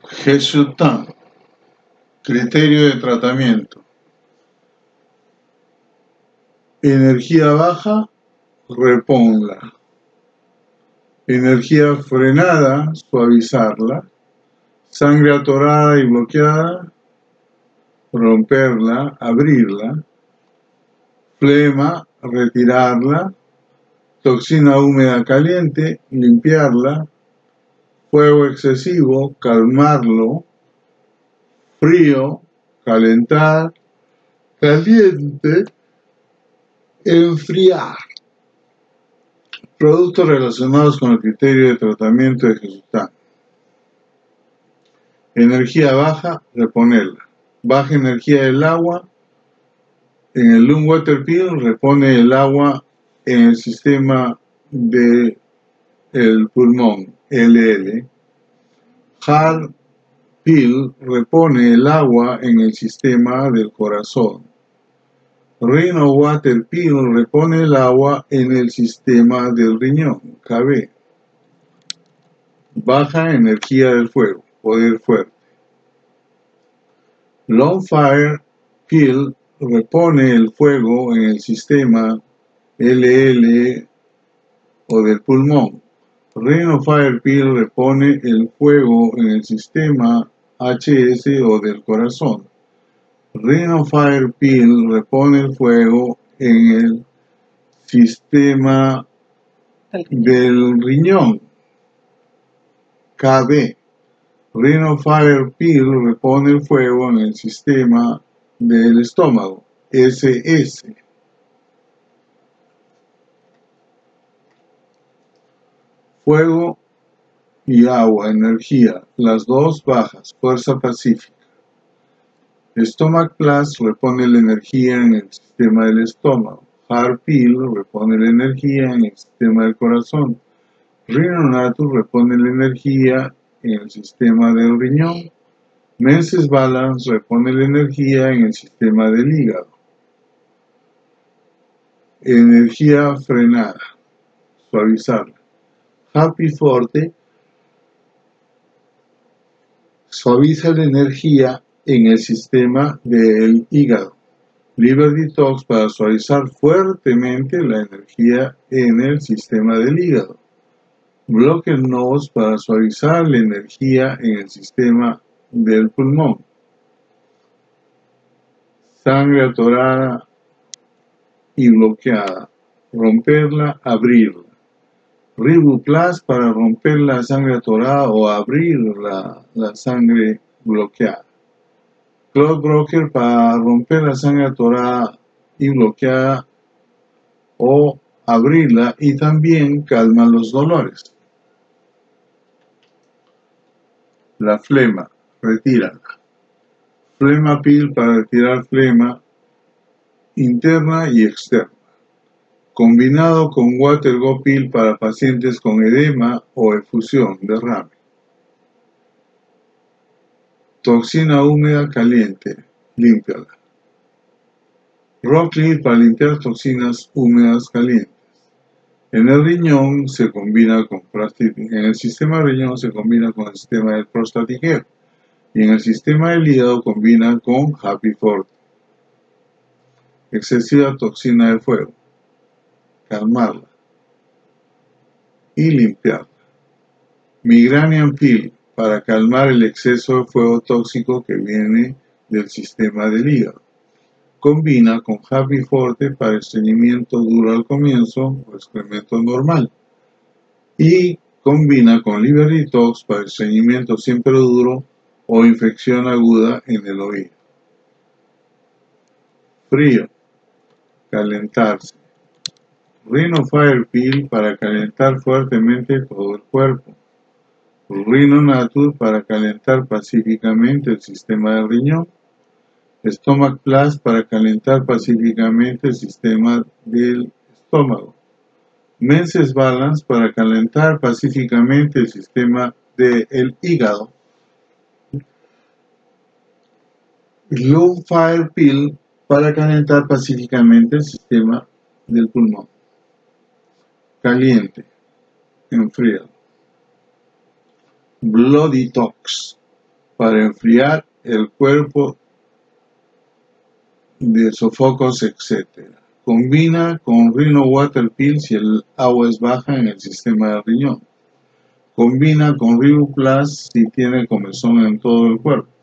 Jesután. Criterio de tratamiento. Energía baja, reponla. Energía frenada, suavizarla. Sangre atorada y bloqueada, romperla, abrirla. Flema, retirarla. Toxina húmeda caliente, limpiarla. Fuego excesivo, calmarlo. Frío, calentar. Caliente, enfriar. Productos relacionados con el criterio de tratamiento de Jesután. Energía baja, reponerla. Baja energía del agua. En el Lung Water Pill repone el agua en el sistema del pulmón, LL. Hard Pill repone el agua en el sistema del corazón. Rhino Water Pill repone el agua en el sistema del riñón, KB. Baja energía del fuego, poder fuerte. Long Fire Pill repone el fuego en el sistema LL o del pulmón. Rhino Fire Pill repone el fuego en el sistema HS o del corazón. Rhino Fire Pill repone el fuego en el sistema del riñón, KB. Rhino Fire Pill repone el fuego en el sistema del estómago, SS. Fuego y agua, energía, las dos bajas, fuerza pacífica. Stomach Plus repone la energía en el sistema del estómago. Hard Pill repone la energía en el sistema del corazón. Rhino Natur repone la energía en el sistema del riñón. Menses Balance repone la energía en el sistema del hígado. Energía frenada, suavizarla. Happy Forte suaviza la energía en el sistema del hígado. Liver Detox para suavizar fuertemente la energía en el sistema del hígado. Blocker Nose para suavizar la energía en el sistema del pulmón. Sangre atorada y bloqueada. Romperla, abrirla. Ribu Plus para romper la sangre atorada o abrir la sangre bloqueada. Clot Broker para romper la sangre atorada y bloqueada o abrirla, y también calma los dolores. La flema, retírala. Flema Pill para retirar flema interna y externa. Combinado con Water Go Pill para pacientes con edema o efusión, derrame. Toxina húmeda caliente, límpiala. Rock Clear para limpiar toxinas húmedas calientes. En el riñón se combina con en el sistema del riñón se combina con el sistema del Prostatic Care, y en el sistema del hígado combina con Happy Forte. Excesiva toxina de fuego, calmarla y limpiarla. Migrainium Pill para calmar el exceso de fuego tóxico que viene del sistema del hígado. Combina con Happy Forte para estreñimiento duro al comienzo o excremento normal. Y combina con Liver Detox para estreñimiento siempre duro o infección aguda en el oído. Frío, calentarse. Rhino Fire Pill para calentar fuertemente todo el cuerpo. Rhino Natur para calentar pacíficamente el sistema del riñón. Stomach Plus para calentar pacíficamente el sistema del estómago. Menses Balance para calentar pacíficamente el sistema del hígado. Lung Fire Pill para calentar pacíficamente el sistema del pulmón. Caliente, enfríalo. Blood Detox para enfriar el cuerpo de sofocos, etc. Combina con Rhino Water Pill si el agua es baja en el sistema del riñón. Combina con Ribu Plus si tiene comezón en todo el cuerpo.